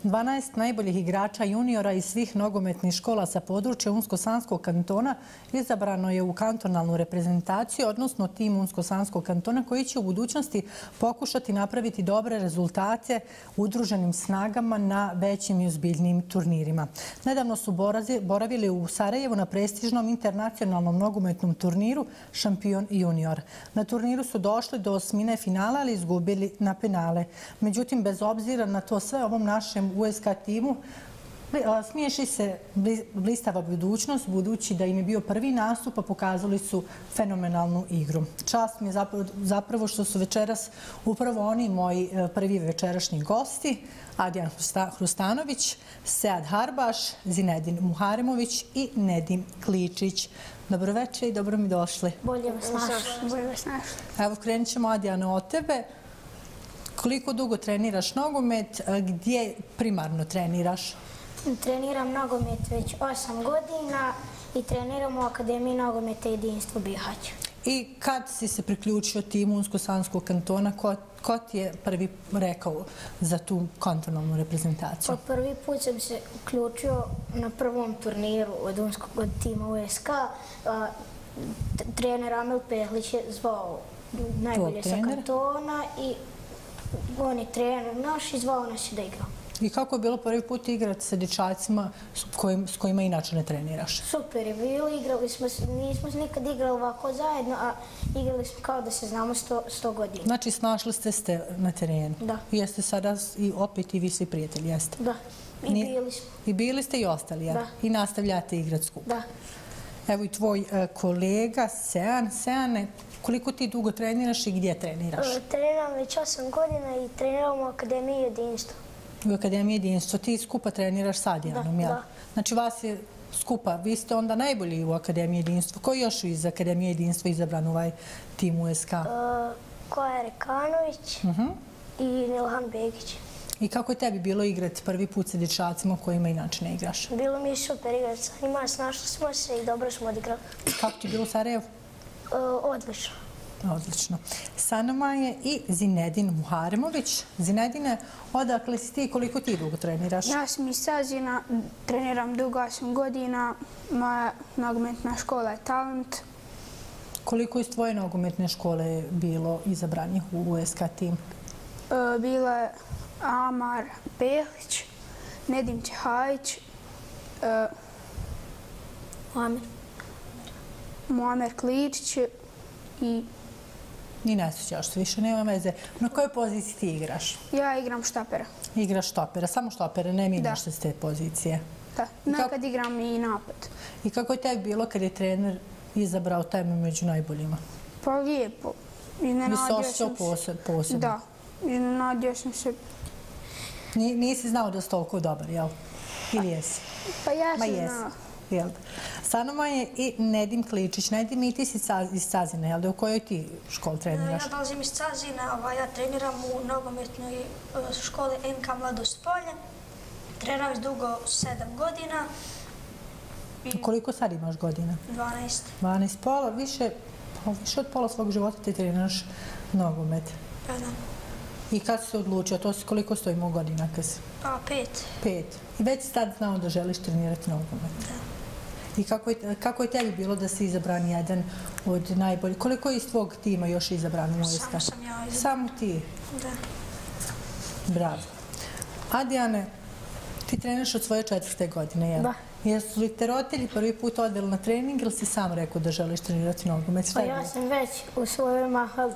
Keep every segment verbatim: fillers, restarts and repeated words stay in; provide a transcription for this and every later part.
dvanaest najboljih igrača juniora iz svih nogometnih škola sa područja Unsko-Sanskog kantona izabrano je u kantonalnu reprezentaciju, odnosno tim Unsko-Sanskog kantona koji će u budućnosti pokušati napraviti dobre rezultate udruženim snagama na većim i ozbiljnijim turnirima. Nedavno su boravili u Sarajevu na prestižnom internacionalnom nogometnom turniru Šampion junior. Na turniru su došli do osmine finala, ali izgubili na penale. Međutim, bez obzira na to sve, ovom našem U S K timu smiješi se blistava budućnost, budući da im je bio prvi nastup, a pokazali su fenomenalnu igru. Čast mi je zapravo što su večeras upravo oni moji prvi večerašnji gosti, Adjan Hrustanović, Sead Harbaš, Zinedin Muharemović i Nedim Kličić. Dobro večer i dobro mi došli. Bolje vas našli. Evo, krenut ćemo, Adjana, od tebe. Koliko dugo treniraš nogomet? Gdje primarno treniraš? Treniram nogomet već osam godina i treniram u Akademiji nogometa Jedinstvo Bihać. I kad si se priključio timu Unsko-Sanskog kantona, ko ti je prvi rekao za tu kantonalnu reprezentaciju? Od prvi put sam se uključio na prvom turniru od tima U S K. Trener Amil Pehlić je zvao najbolje sa kantona i on je trener naš i zvao nas da igramo. I kako je bilo prvi put igrati sa dječacima s kojima inače ne treniraš? Super je bilo, igrali smo, nismo nikad igrali ovako zajedno, a igrali smo kao da se znamo sto godina. Znači, snašli ste se na terenu? Da. Jeste sada i opet i vi svi prijatelji, jeste? Da, i bili smo. I bili ste i ostali, jel? Da. I nastavljate igrati skupa? Da. Evo i tvoj kolega Sean. Seane, koliko ti dugo treniraš i gdje treniraš? Treniram već osam godina i treniram u Akademiji Jedinstvo. U Akademiji Jedinstvo. Ti skupa treniraš s Adjanom, jel? Da. Znači vas je skupa. Vi ste onda najbolji u Akademiji Jedinstvo. Ko je još iz Akademije Jedinstva izabran u ovaj tim U S K? Koja Rekanović i Nilhan Begić. I kako je tebi bilo igrati prvi put sa dječacima kojima inače ne igraš? Bilo mi je super igrati sa njima, snašli smo se i dobro smo odigrali. Kako ti je bilo u Sarajevu? Odlično. Odlično. Sa nama je i Zinedin Muharemović. Zinedine, odakle si ti i koliko ti dugo treniraš? Ja sam iz Sazina, treniram dugo osam godina. Moja nogometna škola je Talent. Koliko iz tvoje nogometne škole je bilo izabranih u U S K tim? Bilo je Amar Pehlić, Nedim Čehajić, Muamer Kličić i... Ni ne sjećaš se, više nema veze. Na kojoj poziciji ti igraš? Ja igram štopera. Igraš štopera, samo štopera, ne mijenjaš se s te pozicije? Da, nekad igram i napad. I kako je tebi bilo kad je trener izabrao tebe među najboljima? Pa lijepo. Visosio posebno? Da, iznenadio sam se. Nisi znao da si toliko dobar, jel? Ili jesi? Pa ja sam znao. Sa nama je i Nedim Kličić. Nedim, i ti si iz Cazina, jel da? U kojoj ti školi treniraš? Ja dolazim iz Cazina, ja treniram u nogometnoj školi N K Mladost Polje. Treniram već dugo sedam godina. Koliko sad imaš godina? dvanaest. dvanaest, pola, više od pola svog života ti treniraš nogomet. Pa da. I kad si se odlučio, to si koliko sto imao godina kad si? Pa pet. Pet. I već si tad znao da želiš trenirati nogomet? Da. I kako je tebi bilo da si izabran jedan od najboljih? Koliko je iz tvog tima još izabran u U S K? Samo sam ja izabran. Samo ti? Da. Bravo. Adjane, ti treniraš od svoje četvrte godine, jel? Da. Jesu li te roditelji prvi put odveli na trening ili si sam rekao da želiš trenirati nogomet? Pa ja sam već u svojoj mahali,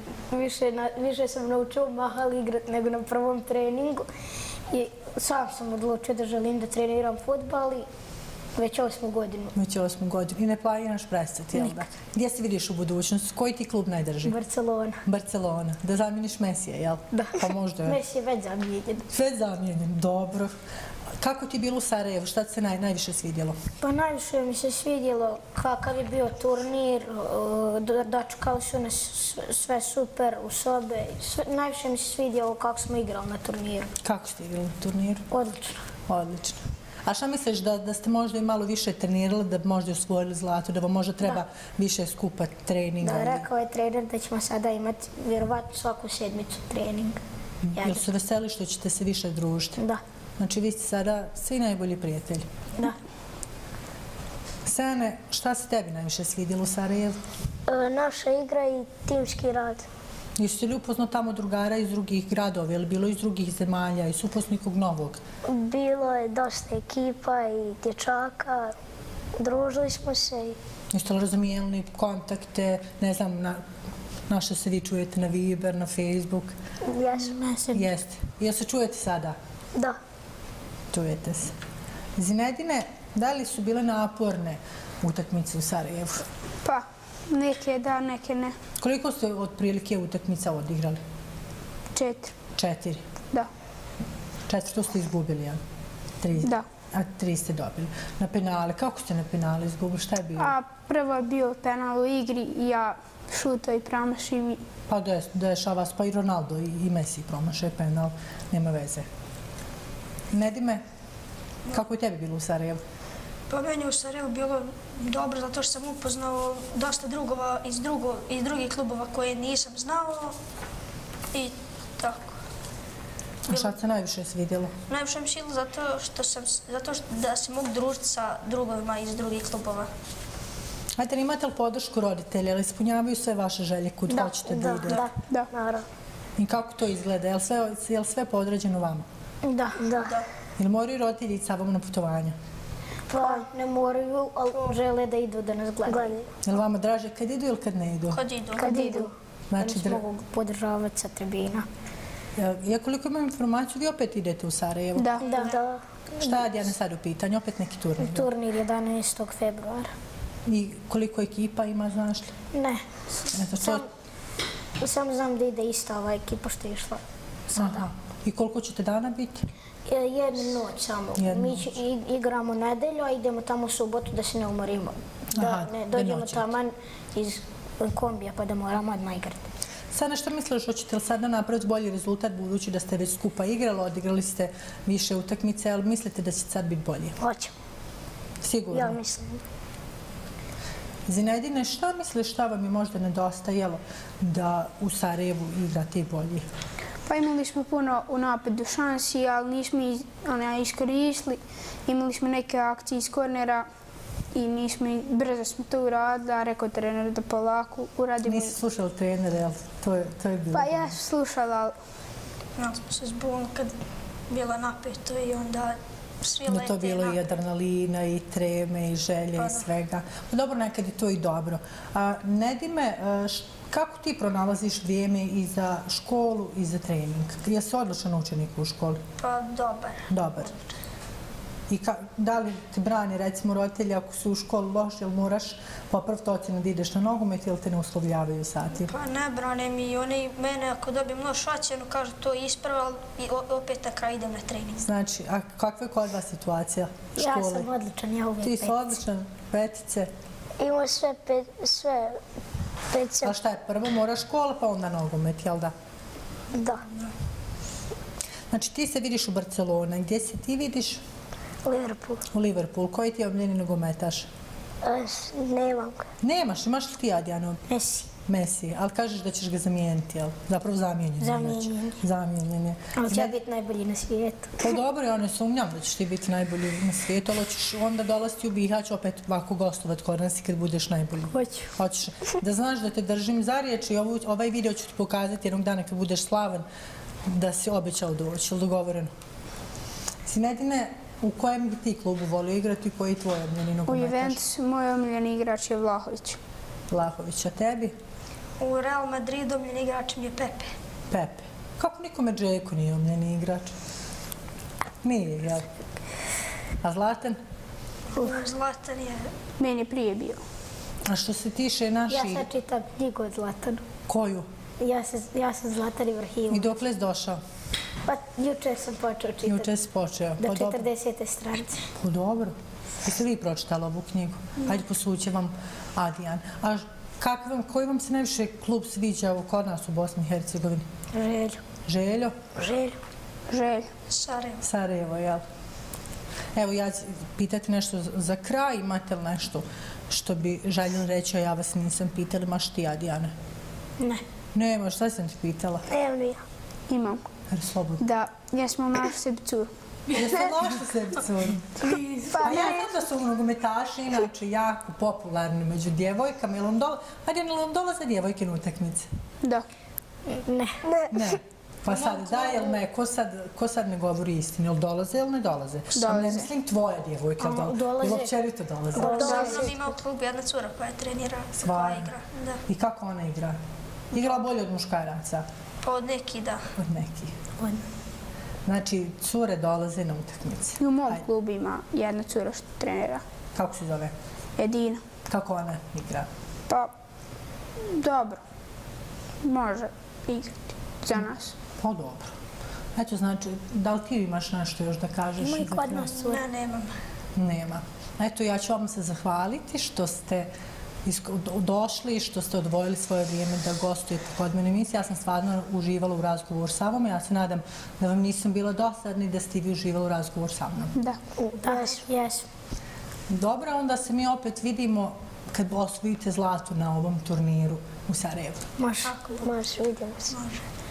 više sam naučio mahali igrati nego na prvom treningu i sam sam odlučio da želim da treniram fudbal i već osmu godinu. Već osmu godinu. I ne planiraš prestati, jel da? Nikad. Gdje se vidiš u budućnosti? Koji ti klub najdrži? Barcelona. Barcelona. Da zamijeniš Mesija, jel? Da. Pa možda je. Messi je već zamijenjen. Već zamijenjen, dobro. Kako ti je bilo u Sarajevu? Šta ti se najviše svidjelo? Pa najviše mi se svidjelo kakav je bio turnir, dočekali su nas sve super u sobe. Najviše mi se svidjelo kako smo igrali na turniru. Kako ste igrali na turniru? Odlično. Odlično. A šta misliš da ste možda i malo više trenirali, da bi možda osvojili zlato, da vam možda treba više skupa treninga? Da, rekao je trener da ćemo sada imati vjerovatno svaku sedmicu trening. Jel se veseli što ćete se više družiti? Da. Znači, vi ste sada svi najbolji prijatelji. Da. Sene, šta se tebi najviše svidjelo u Sarajevu? Naša igra i timski rad. Jeste li upoznao tamo drugara iz drugih gradova ili bilo iz drugih zemalja i su upoznao nikog novog? Bilo je dosta ekipa i dječaka. Družili smo se. Jeste li razmijenili kontakte, ne znam, na, na što se vi čujete, na Viber, na Facebook? Jesmo. Jeste. Jel se čujete sada? Da. Čujete se. Zinedine, da li su bile naporne utakmice u Sarajevu? Pa, neke da, neke ne. Koliko ste otprilike utakmica odigrali? Četiri. Četiri. Da. Četvrtu ste izgubili, jel? Tri. Da. A tri ste dobili. Na penale, kako ste na penale izgubili? Šta je bilo? A prvo je bio penal u igri i ja šuto i promašim i... Pa dešava se, pa i Ronaldo i Messi promaše penal, nema veze. Nedime, kako je tebi bilo u Sarajevu? Pa meni u Sarajevu bilo dobro zato što sam upoznao dosta drugova iz, drugo, iz drugih klubova koje nisam znao i tako. A šta se najviše svidjelo? Najviše mi svidjelo zato što sam, zato što da se mogu družiti sa drugovima iz drugih klubova. Ajde, imate li podršku roditelja, ali ispunjavaju sve vaše želje kud hoćete da idete? Da, da, naravno. I kako to izgleda? Je li sve, je li sve podređeno vama? Da, da. Ili moraju roditelji ići sa vam na putovanja? Pa ne moraju, ali žele da idu da nas gledaju. Je li vama draže kad idu ili kad ne idu? Kad idu. Kad idu, da Znači, nas mogu podržavati sa tribina. Ja koliko imam informaciju, vi opet idete u Sarajevo? Da. Da, da. Šta je Dijana sad u pitanju? Opet neki turnir? Turnir jedanaestog februara. I koliko ekipa ima, znaš li? Ne. Eto, Sam, to... sam znam da ide ista ova ekipa što je išla sada. Aha. I koliko ćete dana biti? Jednu noć samo. Jednu Mi noć. će- i- igramo nedelju, a idemo tamo u subotu da se ne umorimo. Da Aha, ne da dođemo noćete. tamo iz kombija pa da moramo odmah igrati. Sada što misliš, hoćete li sada napraviti bolji rezultat budući da ste već skupa igrali, odigrali ste više utakmice, ali mislite da će sad biti bolje? Hoćemo. Sigurno. Ja mislim. Zinedine, šta misliš šta vam je možda nedostajalo da u Sarajevu igrate i bolje? Pa imali smo puno u napadu šansi, ali nismo ih ona, iskoristili. Imali smo neke akcije iz kornera i nismo, i- brzo smo to uradili, a rekao trener da polako uradimo. Nisi slušali trenere, jel? To je, to je bilo. Pa ja sam slušala, ali Ja smo se zbunili kad bilo napeto i onda svi Da lete. to bilo i na- adrenalina, i treme, i želje, i svega. Pa dobro, nekad je to i dobro. A, Nedime, a, š- kako ti pronalaziš vrijeme i za školu i za trening? Jesi odličan učenik u školi? Pa dobar. Dobar. I ka, da li ti brani, recimo, roditelji ako su u školi loši, jel moraš popraviti ocjenu da ideš na nogomet ili te ne uslovljavaju sati? Pa ne brane mi i oni mene ako dobijem lošu ocjenu kažu to je ispravo, ali i o- opet na kraju idem na trening. Znači, a kakva je kod vas situacija škole? Ja sam odličan, ja uvijek Ti si petice. odličan, petice. Imamo sve pet, sve petice. A šta je, prvo mora škola pa onda nogomet, jel da? Da. Znači, ti se vidiš u Barcelona. Gdje se ti vidiš? Liverpool. U Liverpool. Koji ti je omiljeni nogometaš? E, s- Nemam ga. Nemaš, imaš li ti Adjano? Messi. Messi, ali kažeš da ćeš ga zamijeniti, jel? Zapravo zamijenjen je. Zamijenjen je. znači. Zamijenjen je. Ali će biti najbolji na svijetu. Pa dobro, ja ne sumnjam da ćeš ti biti najbolji na svijetu, ali ćeš onda dolaziti u Bihać opet ovako gostovat kod nas i kad budeš najbolji. Hoću. Hoćeš. Da znaš da te držim za riječ i ovu, ovaj video ću ti pokazati jednog dana kad budeš slavan da si obećao doći, ili dogovoreno. Zinedine, u kojem bi ti klubu volio igrati i koji je tvoj omiljeni u nogometaš? Juventusu moj omiljeni igrač je Vlahović. Vlahović, a tebi? U Real Madridu omiljeni igrač mi je Pepe. Pepe. Kako nikome Džeko nije omiljeni igrač? Nije, jel? A Zlatan? Zlatan je... Meni je prije bio. A što se tiše Ja naših... sad čitam knjigu od Zlatanu. Koju? Ja sam, ja sam Zlatan Ibrahimović. I dokle si došao? Pa jučer sam počeo čitati. Juče si počeo. Do Pa dobro. četrdesete stranice. Pa dobro. Jeste vi pročitali ovu knjigu? Hajde posuće vam Adijan. A kakav vam, koji vam se najviše klub sviđa kod nas u Bosni i Hercegovini? Želju. Željo? Želju. Želj. Sarajevo. Sarajevo, jel? Evo, ja ću pitati nešto za kraj. Imate li nešto što bi željeli reći, a ja vas nisam pitala? Imaš ti, Adijane? Ne. Nema, šta sam ti pitala? Evo ni ja. Imam. Jer slobodno. Da, jesmo našli sebi curu. Jeste našli sebi curu? Pa ja znam da su nogometaši inače jako popularni među djevojkama. Jel vam dolaze, hajde, jel vam dolaze djevojke na utakmice? Da. Ne. Ne. Pa sad, da, jel ne, ko sad, ko sad ne govori istinu, jel dolaze ili ne dolaze? Dolaze. Ne mislim tvoje djevojke, jel dolaze? Dolaze. Jel općenito dolaze? Uglavnom ima u klubu jedna cura koja trenira, koja Stvarno? igra. Da. I kako ona igra? Igra bolje od muškaraca? Od neki, da. Od nekih. Znači, cure dolaze na utakmice. I u mom Ajde. klubu ima jedna cura što trenira. Kako se zove? Edina. Kako ona igra? Pa, dobro. Može igrati za nas. Pa dobro. Eto, znači, da li ti imaš nešto još da kažeš? Ima i za kod kraj? nas cura. Ne, nemam. Nema. Eto, ja ću vam se zahvaliti što ste isko- došli, što ste odvojili svoje vrijeme da gostujete kod mene emisije. Ja sam stvarno uživala u razgovoru sa vama. Ja se nadam da vam nisam bila dosadna i da ste i vi uživali u razgovoru sa mnom. Da. Da, jesmo. Dobro, onda se mi opet vidimo kad osvojite zlato na ovom turniru u Sarajevu. Može. Može, vidimo se. Može.